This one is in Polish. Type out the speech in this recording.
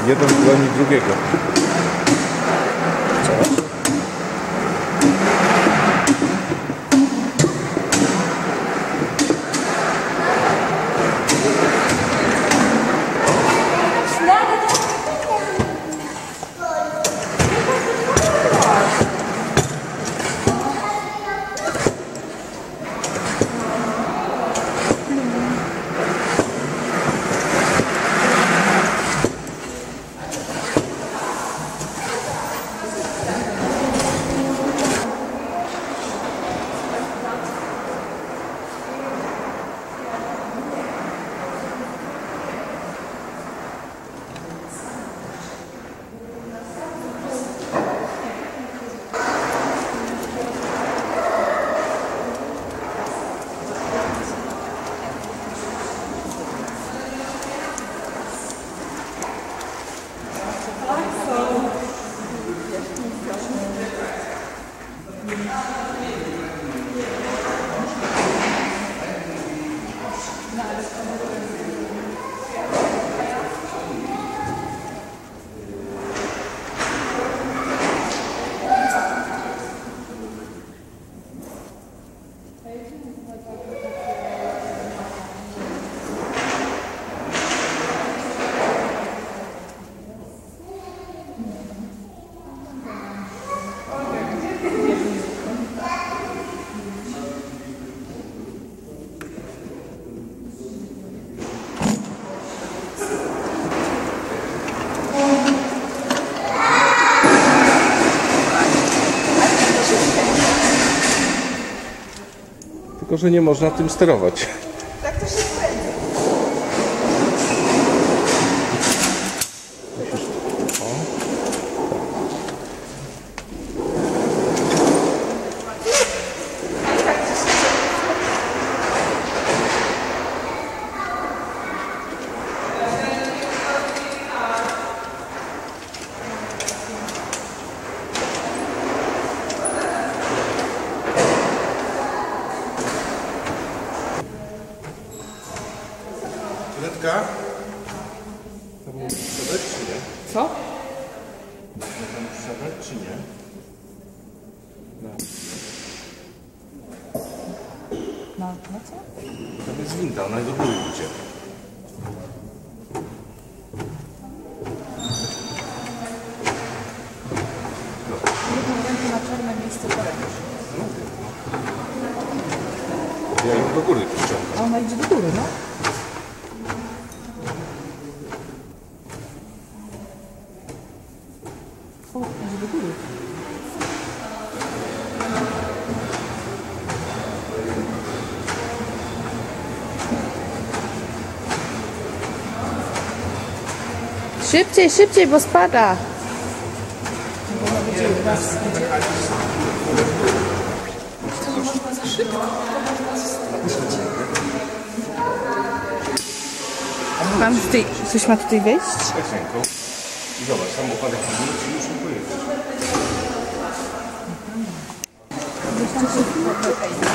Jeden goni drugiego. Tylko że nie można tym sterować. Tak to się spędza. Letka? To było przebrać, czy nie? Co? Można tam przebrać, czy nie? No. Na co? Tam jest winda, ona do góry idzie. Jedną rękę na czarne miejsce poręcz. Ja ją do góry przyciągam. A ona idzie do góry, no? O, idzie do góry. Szybciej, szybciej, bo spada. To można za szybko. Pan tutaj, ktoś ma tutaj wejść? Tak ręką. I zobacz, samochodem i już nie pojedziesz.